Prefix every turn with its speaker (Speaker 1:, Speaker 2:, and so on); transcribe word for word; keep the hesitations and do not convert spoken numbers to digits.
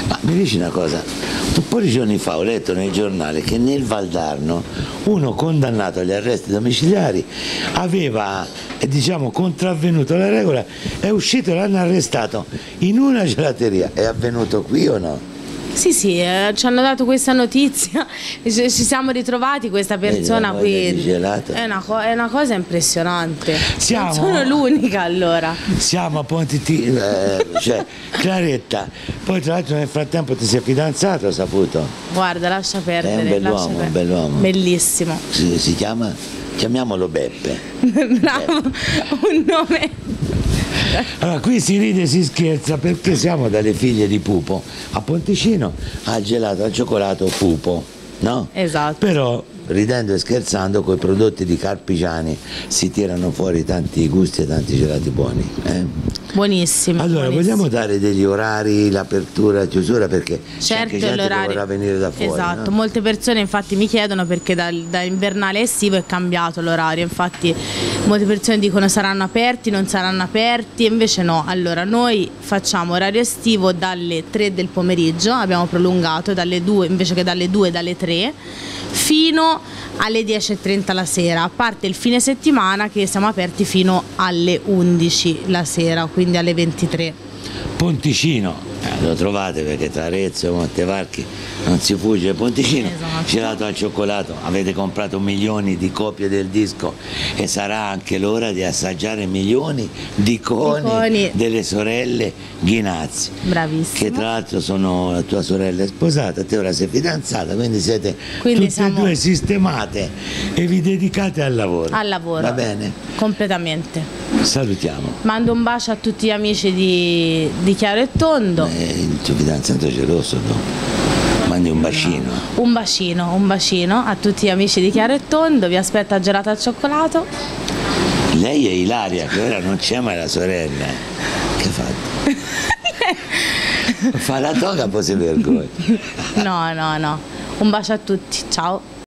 Speaker 1: Ma mi dici una cosa, un po' di giorni fa ho letto nel giornale che nel Valdarno uno condannato agli arresti domiciliari aveva, eh, diciamo, contravvenuto la regola, è uscito e l'hanno arrestato in una gelateria. È avvenuto qui o no?
Speaker 2: Sì, sì, eh, ci hanno dato questa notizia, ci, ci siamo ritrovati questa persona qui, è una, co è una cosa impressionante, siamo, non sono l'unica allora.
Speaker 1: Siamo a Ponte T, eh, cioè Claretta, poi tra l'altro nel frattempo ti sei fidanzato, ho saputo?
Speaker 2: Guarda, lascia perdere.
Speaker 1: È un bell'uomo, un bell'uomo.
Speaker 2: Bellissimo.
Speaker 1: Si, si chiama, chiamiamolo Beppe.
Speaker 2: Bravo, Beppe. Un nome...
Speaker 1: Allora, qui si ride e si scherza perché siamo dalle figlie di Pupo. A Ponticino al gelato al cioccolato Pupo, no?
Speaker 2: Esatto.
Speaker 1: Però ridendo e scherzando con i prodotti di Carpigiani si tirano fuori tanti gusti e tanti gelati buoni. Eh?
Speaker 2: Buonissimo.
Speaker 1: Allora,
Speaker 2: buonissimo.
Speaker 1: vogliamo dare degli orari, l'apertura, la chiusura, perché c'è anche gente che vorrà venire da fuori.
Speaker 2: Esatto,
Speaker 1: no?
Speaker 2: Molte persone infatti mi chiedono perché da, da invernale a estivo è cambiato l'orario, infatti molte persone dicono saranno aperti, non saranno aperti, invece no. Allora, noi facciamo orario estivo dalle tre del pomeriggio, abbiamo prolungato dalle due, invece che dalle due, dalle tre, fino alle dieci e trenta la sera, a parte il fine settimana che siamo aperti fino alle undici la sera, quindi alle ventitré.
Speaker 1: Ponticino, eh, lo trovate perché tra Arezzo e Montevarchi non si fugge. Ponticino, esatto. Gelato al cioccolato, avete comprato milioni di copie del disco e sarà anche l'ora di assaggiare milioni di coni, di coni delle sorelle Ghinazzi.
Speaker 2: Bravissimo.
Speaker 1: Che tra l'altro sono la tua sorella è sposata, te ora sei fidanzata, quindi siete quindi tutte siamo... e due sistemate e vi dedicate al lavoro.
Speaker 2: Al lavoro.
Speaker 1: Va bene?
Speaker 2: Completamente.
Speaker 1: Salutiamo.
Speaker 2: Mando un bacio a tutti gli amici di, di Chiaro e Tondo.
Speaker 1: Eh, il tuo fidanzato è geloso, no? Mandi un bacino.
Speaker 2: Un bacino, un bacino a tutti gli amici di Chiaro e Tondo, vi aspetto a gelato al cioccolato.
Speaker 1: Lei è Ilaria, che ora non c'è mai la sorella. Che ha fatto? Fa la toga, poi si vergogna.
Speaker 2: No, no, no. Un bacio a tutti, ciao.